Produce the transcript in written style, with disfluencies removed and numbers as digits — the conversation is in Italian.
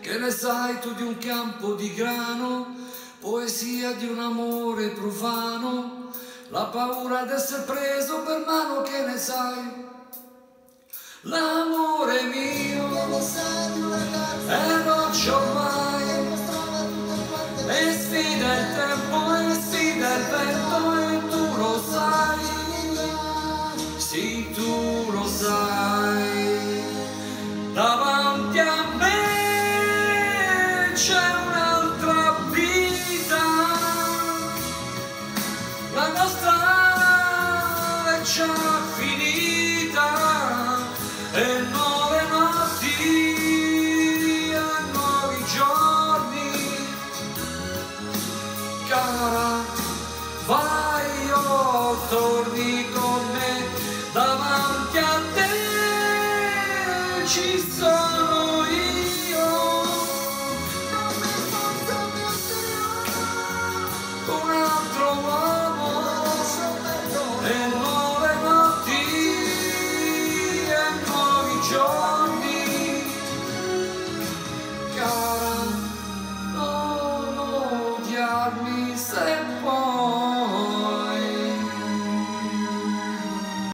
Che ne sai tu di un campo di grano, poesia di un amore profano, la paura d'essere preso per mano, che ne sai? L'amore mio, che ne sai?